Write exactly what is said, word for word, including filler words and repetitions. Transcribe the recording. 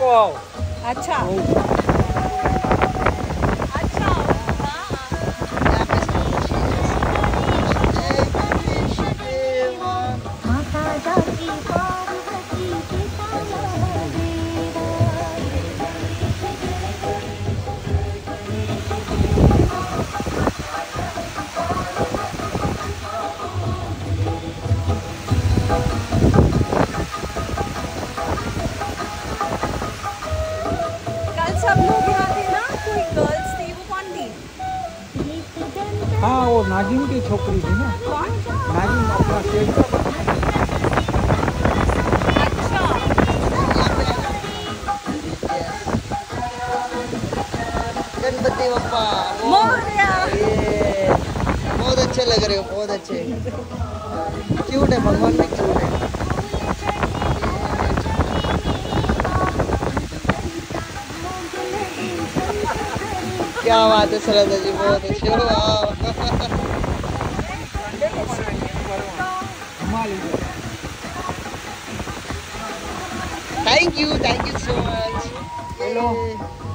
Wow अच्छा अच्छा सब लोग यहाँ थे ना, कोई गर्ल्स थी, वो कौन थी? हाँ वो नागिन की छोकरी थी ना। कौन? नागिन अपना स्टेज का। अच्छा गणपति बप्पा मोरया। बहुत अच्छे लग रहे हो, बहुत अच्छे। क्यूट है, भगवान में क्यूट है। क्या बात है श्रद्धा जी, बहुत अच्छे हो। Thank you, thank you so much. Hello